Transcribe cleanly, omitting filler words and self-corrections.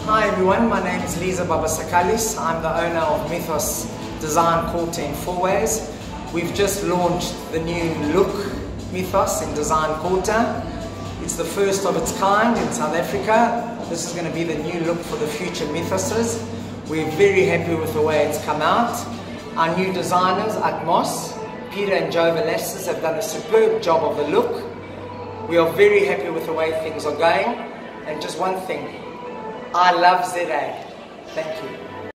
Hi everyone, my name is Liza Babasakalis. I'm the owner of Mythos Design Quarter in 4 ways. We've just launched the new look Mythos in Design Quarter. It's the first of its kind in South Africa. This is going to be the new look for the future Mythoses. We're very happy with the way it's come out. Our new designers, Atmos, Peter and Joe Velasquez, have done a superb job of the look. We are very happy with the way things are going. And just one thing, I love ZA. Thank you.